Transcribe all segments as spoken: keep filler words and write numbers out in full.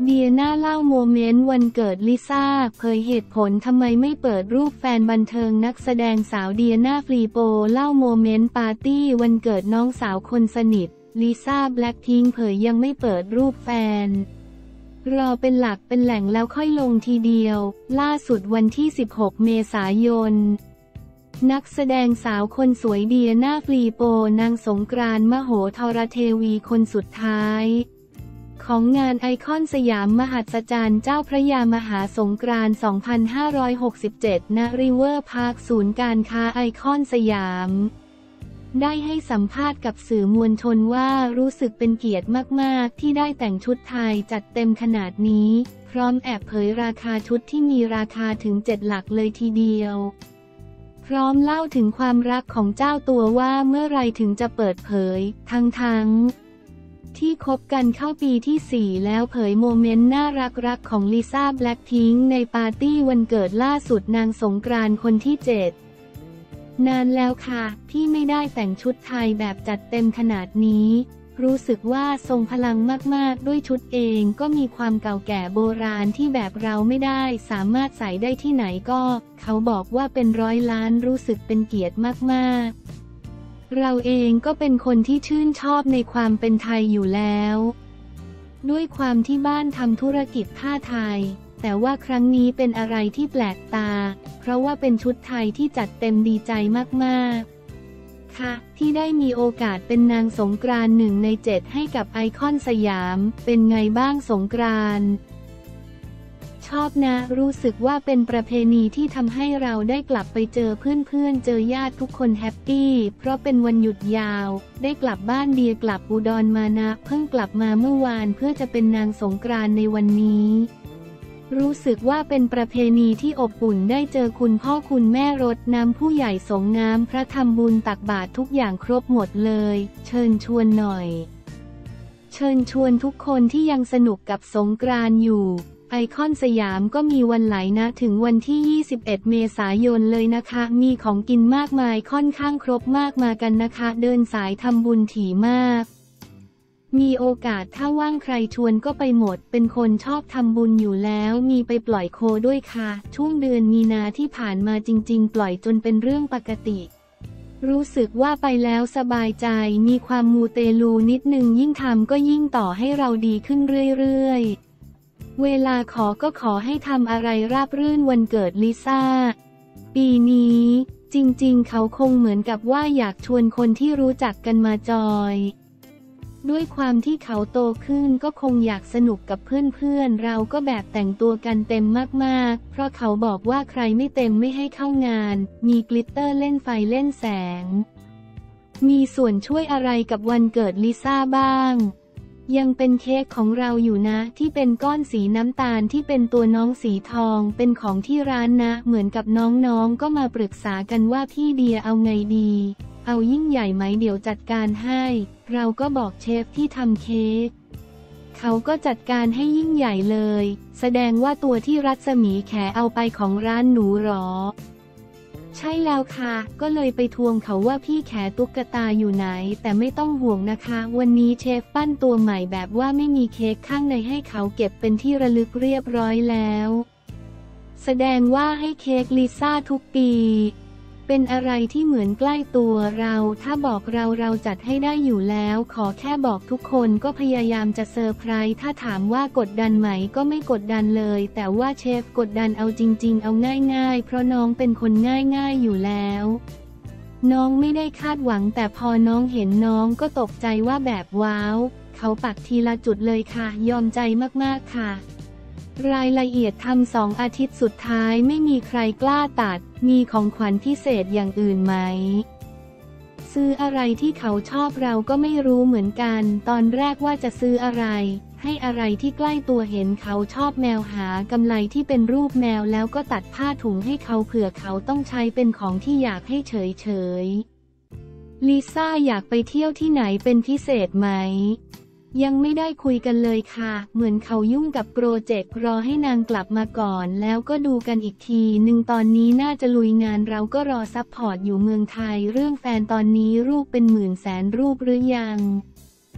เดียน่าเล่าโมเมนต์วันเกิดลิซ่าเผยเหตุผลทำไมไม่เปิดรูปแฟนบันเทิงนักแสดงสาวเดียน่าฟลีโปเล่าโมเมนต์ปาร์ตี้วันเกิดน้องสาวคนสนิทลิซ่าแบล็คพิงค์เผยยังไม่เปิดรูปแฟนรอเป็นหลักเป็นแหล่งแล้วค่อยลงทีเดียวล่าสุดวันที่สิบหกเมษายนนักแสดงสาวคนสวยเดียน่าฟลีโปนางสงกรานต์มโหธรเทวีคนสุดท้ายของงานไอคอนสยามมหัศจรรย์เจ้าพระยามหาสงกรานต์ สองพันห้าร้อยหกสิบเจ็ด ณ ริเวอร์พาร์คศูนย์การค้าไอคอนสยามได้ให้สัมภาษณ์กับสื่อมวลชนว่ารู้สึกเป็นเกียรติมากๆที่ได้แต่งชุดไทยจัดเต็มขนาดนี้พร้อมแอบเผยราคาชุดที่มีราคาถึงเจ็ดหลักเลยทีเดียวพร้อมเล่าถึงความรักของเจ้าตัวว่าเมื่อไรถึงจะเปิดเผยทั้งๆที่คบกันเข้าปีที่สี่แล้วเผยโมเมนต์น่ารักๆของลิซ่าแบล็คพิงค์ในปาร์ตี้วันเกิดล่าสุดนางสงกรานต์คนที่เจ็ดนานแล้วค่ะที่ไม่ได้แต่งชุดไทยแบบจัดเต็มขนาดนี้รู้สึกว่าทรงพลังมากๆด้วยชุดเองก็มีความเก่าแก่โบราณที่แบบเราไม่ได้สามารถใส่ได้ที่ไหนก็เขาบอกว่าเป็นร้อยล้านรู้สึกเป็นเกียรติมากๆเราเองก็เป็นคนที่ชื่นชอบในความเป็นไทยอยู่แล้วด้วยความที่บ้านทำธุรกิจผ้าไทยแต่ว่าครั้งนี้เป็นอะไรที่แปลกตาเพราะว่าเป็นชุดไทยที่จัดเต็มดีใจมากๆค่ะที่ได้มีโอกาสเป็นนางสงกรานต์หนึ่งในเจ็ดให้กับไอคอนสยามเป็นไงบ้างสงกรานต์ชอบนะรู้สึกว่าเป็นประเพณีที่ทำให้เราได้กลับไปเจอเพื่อนๆเจอญาติทุกคนแฮปปี้เพราะเป็นวันหยุดยาวได้กลับบ้านเดียกลับอุดรมานะเพิ่งกลับมาเมื่อวานเพื่อจะเป็นนางสงกรานต์ในวันนี้รู้สึกว่าเป็นประเพณีที่อบอุ่นได้เจอคุณพ่อคุณแม่รดน้ำผู้ใหญ่สงน้ำพระทำบุญตักบาตรทุกอย่างครบหมดเลยเชิญชวนหน่อยเชิญชวนทุกคนที่ยังสนุกกับสงกรานต์อยู่ไอคอนสยามก็มีวันไหลนะถึงวันที่ยี่สิบเอ็ดเมษายนเลยนะคะมีของกินมากมายค่อนข้างครบมากมากันนะคะเดินสายทำบุญถี่มากมีโอกาสถ้าว่างใครชวนก็ไปหมดเป็นคนชอบทำบุญอยู่แล้วมีไปปล่อยโคด้วยค่ะช่วงเดือนมีนาที่ผ่านมาจริงๆปล่อยจนเป็นเรื่องปกติรู้สึกว่าไปแล้วสบายใจมีความมูเตลูนิดนึงยิ่งทำก็ยิ่งต่อให้เราดีขึ้นเรื่อยๆเวลาขอก็ขอให้ทำอะไรราบรื่นวันเกิดลิซ่าปีนี้จริงๆเขาคงเหมือนกับว่าอยากชวนคนที่รู้จักกันมาจอยด้วยความที่เขาโตขึ้นก็คงอยากสนุกกับเพื่อนๆเราก็แบบแต่งตัวกันเต็มมากๆเพราะเขาบอกว่าใครไม่เต็มไม่ให้เข้างานมีกลิตเตอร์เล่นไฟเล่นแสงมีส่วนช่วยอะไรกับวันเกิดลิซ่าบ้างยังเป็นเค้กของเราอยู่นะที่เป็นก้อนสีน้ำตาลที่เป็นตัวน้องสีทองเป็นของที่ร้านนะเหมือนกับน้องๆก็มาปรึกษากันว่าพี่เดียเอาไงดีเอายิ่งใหญ่ไหมเดี๋ยวจัดการให้เราก็บอกเชฟที่ทำเค้กเขาก็จัดการให้ยิ่งใหญ่เลยแสดงว่าตัวที่รัศมีแขเอาไปของร้านหนูหรอใช่แล้วค่ะก็เลยไปทวงเขาว่าพี่แขตุ๊กตาอยู่ไหนแต่ไม่ต้องห่วงนะคะวันนี้เชฟปั้นตัวใหม่แบบว่าไม่มีเค้กข้างในให้เขาเก็บเป็นที่ระลึกเรียบร้อยแล้วแสดงว่าให้เค้กลิซ่าทุกปีเป็นอะไรที่เหมือนใกล้ตัวเราถ้าบอกเราเราจัดให้ได้อยู่แล้วขอแค่บอกทุกคนก็พยายามจะเซอร์ไพรส์ถ้าถามว่ากดดันไหมก็ไม่กดดันเลยแต่ว่าเชฟกดดันเอาจริงๆเอาง่ายๆเพราะน้องเป็นคนง่ายๆอยู่แล้วน้องไม่ได้คาดหวังแต่พอน้องเห็นน้องก็ตกใจว่าแบบว้าวเขาปักทีละจุดเลยค่ะยอมใจมากๆค่ะรายละเอียดทำสองอาทิตย์สุดท้ายไม่มีใครกล้าตัดมีของขวัญพิเศษอย่างอื่นไหมซื้ออะไรที่เขาชอบเราก็ไม่รู้เหมือนกันตอนแรกว่าจะซื้ออะไรให้อะไรที่ใกล้ตัวเห็นเขาชอบแมวหากำไลที่เป็นรูปแมวแล้วก็ตัดผ้าถุงให้เขาเผื่อเขาต้องใช้เป็นของที่อยากให้เฉยๆลิซ่าอยากไปเที่ยวที่ไหนเป็นพิเศษไหมยังไม่ได้คุยกันเลยค่ะเหมือนเขายุ่งกับโปรเจกต์รอให้นางกลับมาก่อนแล้วก็ดูกันอีกทีหนึ่งตอนนี้น่าจะลุยงานเราก็รอซัพพอร์ตอยู่เมืองไทยเรื่องแฟนตอนนี้รูปเป็นหมื่นแสนรูปหรือยัง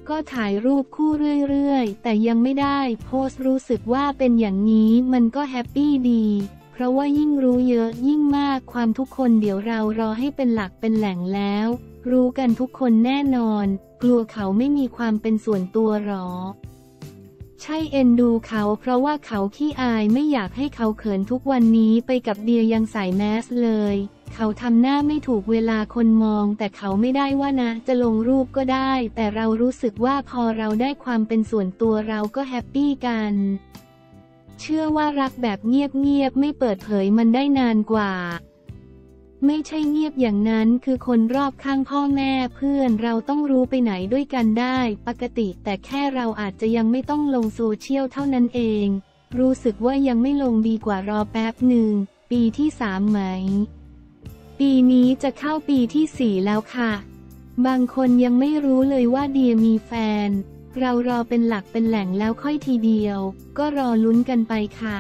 ก็ถ่ายรูปคู่เรื่อยๆแต่ยังไม่ได้โพสต์รู้สึกว่าเป็นอย่างนี้มันก็แฮปปี้ดีเพราะว่ายิ่งรู้เยอะยิ่งมากความทุกคนเดี๋ยวเรารอให้เป็นหลักเป็นแหล่งแล้วรู้กันทุกคนแน่นอนกลัวเขาไม่มีความเป็นส่วนตัวหรอใช่เอ็นดูเขาเพราะว่าเขาขี้อายไม่อยากให้เขาเขินทุกวันนี้ไปกับเดียยังใส่แมสเลยเขาทำหน้าไม่ถูกเวลาคนมองแต่เขาไม่ได้ว่านะจะลงรูปก็ได้แต่เรารู้สึกว่าพอเราได้ความเป็นส่วนตัวเราก็แฮปปี้กันเชื่อว่ารักแบบเงียบๆไม่เปิดเผยมันได้นานกว่าไม่ใช่เงียบอย่างนั้นคือคนรอบข้างพ่อแม่เพื่อนเราต้องรู้ไปไหนด้วยกันได้ปกติแต่แค่เราอาจจะยังไม่ต้องลงโซเชียลเท่านั้นเองรู้สึกว่ายังไม่ลงดีกว่ารอแป๊บหนึ่งปีที่สามไหมปีนี้จะเข้าปีที่สี่แล้วค่ะบางคนยังไม่รู้เลยว่าเดียมีแฟนเรารอเป็นหลักเป็นแหล่งแล้วค่อยทีเดียวก็รอลุ้นกันไปค่ะ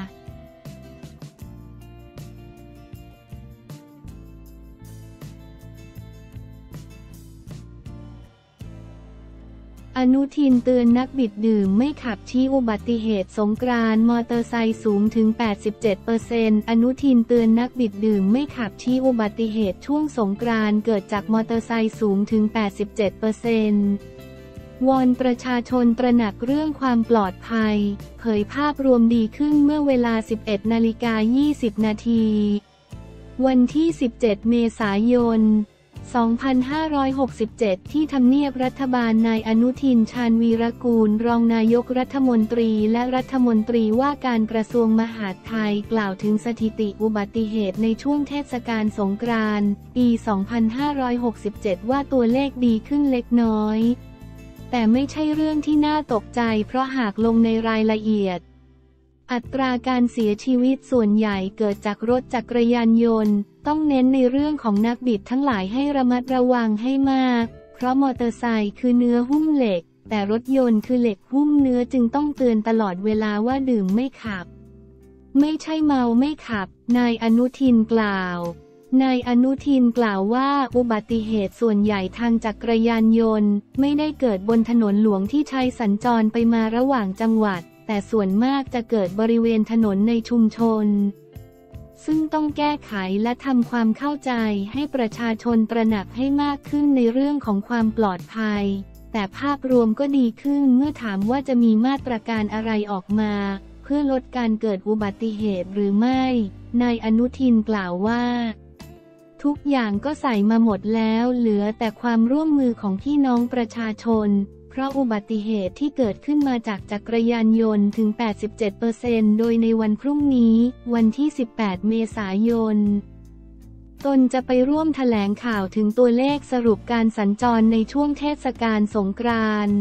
อนุทินเตือนนักบิดดื่มไม่ขับชี้อุบัติเหตุสงกรานต์มอเตอร์ไซค์สูงถึง แปดสิบเจ็ดเปอร์เซ็นต์ อนุทินเตือนนักบิดดื่มไม่ขับชี้อุบัติเหตุช่วงสงกรานต์เกิดจากมอเตอร์ไซค์สูงถึง แปดสิบเจ็ดเปอร์เซ็นต์ วอนประชาชนตระหนักเรื่องความปลอดภัยเผยภาพรวมดีขึ้นเมื่อเวลา สิบเอ็ดนาฬิกายี่สิบนาทีวันที่ สิบเจ็ดเมษายนสองพันห้าร้อยหกสิบเจ็ด ที่ทำเนียบรัฐบาลนายอนุทินชาญวีรกูลรองนายกรัฐมนตรีและรัฐมนตรีว่าการกระทรวงมหาดไทยกล่าวถึงสถิติอุบัติเหตุในช่วงเทศกาลสงกรานต์ปี สองพันห้าร้อยหกสิบเจ็ด ว่าตัวเลขดีขึ้นเล็กน้อยแต่ไม่ใช่เรื่องที่น่าตกใจเพราะหากลงในรายละเอียดอัตราการเสียชีวิตส่วนใหญ่เกิดจากรถจักรยานยนต์ต้องเน้นในเรื่องของนักบิดทั้งหลายให้ระมัดระวังให้มากเพราะมอเตอร์ไซค์คือเนื้อหุ้มเหล็กแต่รถยนต์คือเหล็กหุ้มเนื้อจึงต้องเตือนตลอดเวลาว่าดื่มไม่ขับไม่ใช่เมาไม่ขับนายอนุทินกล่าวนายอนุทินกล่าวว่าอุบัติเหตุส่วนใหญ่ทางจักรยานยนต์ไม่ได้เกิดบนถนนหลวงที่ใช้สัญจรไปมาระหว่างจังหวัดแต่ส่วนมากจะเกิดบริเวณถนนในชุมชนซึ่งต้องแก้ไขและทำความเข้าใจให้ประชาชนตระหนักให้มากขึ้นในเรื่องของความปลอดภัยแต่ภาพรวมก็ดีขึ้นเมื่อถามว่าจะมีมาตรการอะไรออกมาเพื่อลดการเกิดอุบัติเหตุหรือไม่นายอนุทินกล่าวว่าทุกอย่างก็ใส่มาหมดแล้วเหลือแต่ความร่วมมือของพี่น้องประชาชนเพราะอุบัติเหตุที่เกิดขึ้นมาจากจักรยานยนต์ถึง แปดสิบเจ็ดเปอร์เซ็นต์ โดยในวันพรุ่งนี้วันที่ สิบแปดเมษายนตนจะไปร่วมแถลงข่าวถึงตัวเลขสรุปการสัญจรในช่วงเทศกาลสงกรานต์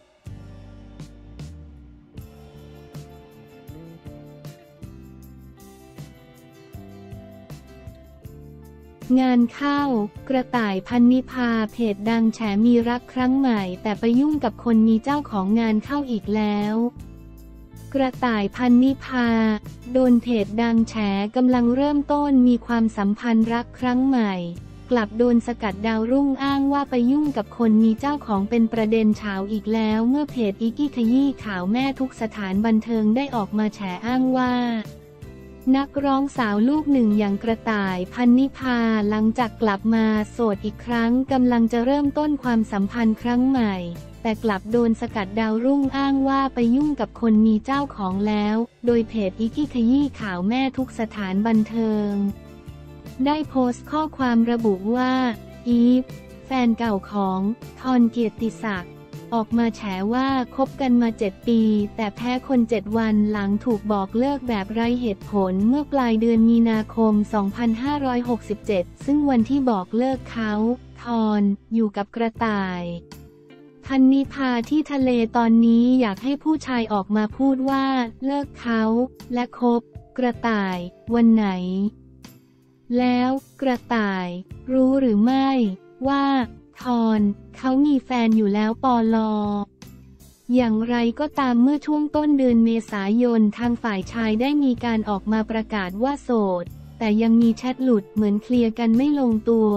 งานเข้ากระต่ายพันนิพาเพจดังแฉมีรักครั้งใหม่แต่ไปยุ่งกับคนมีเจ้าของงานเข้าอีกแล้วกระต่ายพันนิพาโดนเพจดังแฉกำลังเริ่มต้นมีความสัมพันธ์รักครั้งใหม่กลับโดนสกัดดาวรุ่งอ้างว่าไปยุ่งกับคนมีเจ้าของเป็นประเด็นเฉาอีกแล้วเมื่อเพจอีกี้ขยี้ข่าวแม่ทุกสถานบันเทิงได้ออกมาแฉอ้างว่านักร้องสาวลูกหนึ่งอย่างกระต่ายพันนิพาหลังจากกลับมาโสดอีกครั้งกำลังจะเริ่มต้นความสัมพันธ์ครั้งใหม่แต่กลับโดนสกัดดาวรุ่งอ้างว่าไปยุ่งกับคนมีเจ้าของแล้วโดยเพจอีกี้ขยี้ข่าวแม่ทุกสถานบันเทิงได้โพสต์ข้อความระบุว่าอีฟแฟนเก่าของทอนเกียรติศักดิ์ออกมาแฉว่าคบกันมาเจ็ดปีแต่แพ้คนเจ็ดวันหลังถูกบอกเลิกแบบไร้เหตุผลเมื่อปลายเดือนมีนาคม สองพันห้าร้อยหกสิบเจ็ด ซึ่งวันที่บอกเลิกเขาทอนอยู่กับกระต่ายพันนิพาที่ทะเลตอนนี้อยากให้ผู้ชายออกมาพูดว่าเลิกเขาและคบกระต่ายวันไหนแล้วกระต่ายรู้หรือไม่ว่าทอนเขามีแฟนอยู่แล้วปลออย่างไรก็ตามเมื่อช่วงต้นเดือนเมษายนทางฝ่ายชายได้มีการออกมาประกาศว่าโสดแต่ยังมีแชทหลุดเหมือนเคลียร์กันไม่ลงตัว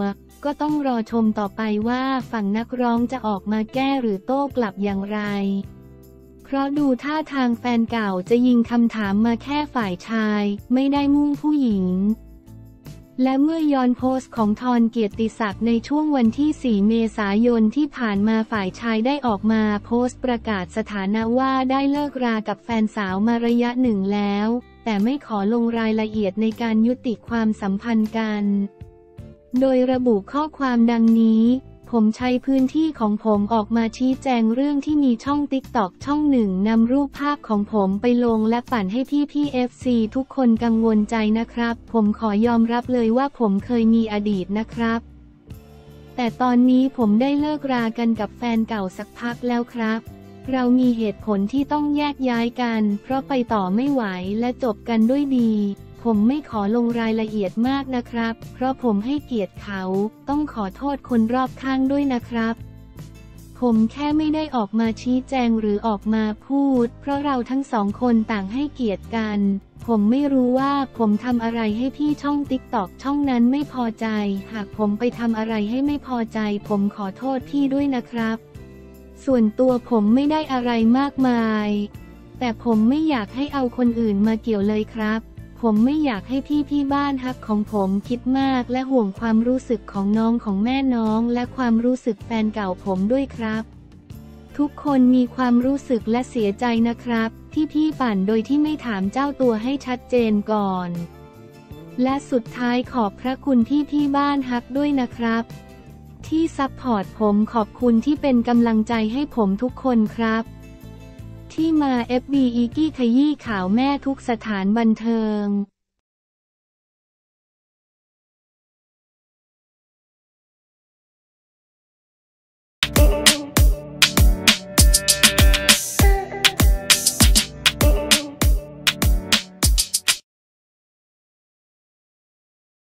ก็ต้องรอชมต่อไปว่าฝั่งนักร้องจะออกมาแก้หรือโต้กลับอย่างไรเพราะดูท่าทางแฟนเก่าจะยิงคำถามมาแค่ฝ่ายชายไม่ได้มุ่งผู้หญิงและเมื่อย้อนโพสต์ของธรเกียรติศักดิ์ในช่วงวันที่สี่เมษายนที่ผ่านมาฝ่ายชายได้ออกมาโพสต์ประกาศสถานะว่าได้เลิกรากับแฟนสาวมาระยะหนึ่งแล้วแต่ไม่ขอลงรายละเอียดในการยุติความสัมพันธ์กันโดยระบุข้อความดังนี้ผมใช้พื้นที่ของผมออกมาชี้แจงเรื่องที่มีช่องติ๊กต็อกช่องหนึ่งนำรูปภาพของผมไปลงและปั่นให้พี่พี่ เอฟ ซี ทุกคนกังวลใจนะครับผมขอยอมรับเลยว่าผมเคยมีอดีตนะครับแต่ตอนนี้ผมได้เลิกรากันกับแฟนเก่าสักพักแล้วครับเรามีเหตุผลที่ต้องแยกย้ายกันเพราะไปต่อไม่ไหวและจบกันด้วยดีผมไม่ขอลงรายละเอียดมากนะครับเพราะผมให้เกียรติเขาต้องขอโทษคนรอบข้างด้วยนะครับผมแค่ไม่ได้ออกมาชี้แจงหรือออกมาพูดเพราะเราทั้งสองคนต่างให้เกียรติกันผมไม่รู้ว่าผมทำอะไรให้พี่ช่องติ๊กต็อกช่องนั้นไม่พอใจหากผมไปทำอะไรให้ไม่พอใจผมขอโทษพี่ด้วยนะครับส่วนตัวผมไม่ได้อะไรมากมายแต่ผมไม่อยากให้เอาคนอื่นมาเกี่ยวเลยครับผมไม่อยากให้พี่พี่บ้านฮักของผมคิดมากและห่วงความรู้สึกของน้องของแม่น้องและความรู้สึกแฟนเก่าผมด้วยครับทุกคนมีความรู้สึกและเสียใจนะครับที่พี่ปั่นโดยที่ไม่ถามเจ้าตัวให้ชัดเจนก่อนและสุดท้ายขอบพระคุณพี่พี่บ้านฮักด้วยนะครับที่ซัพพอร์ตผมขอบคุณที่เป็นกำลังใจให้ผมทุกคนครับที่มา เอฟ บี อีกี้ขยี้ข่าวแม่ทุกสถานบันเทิง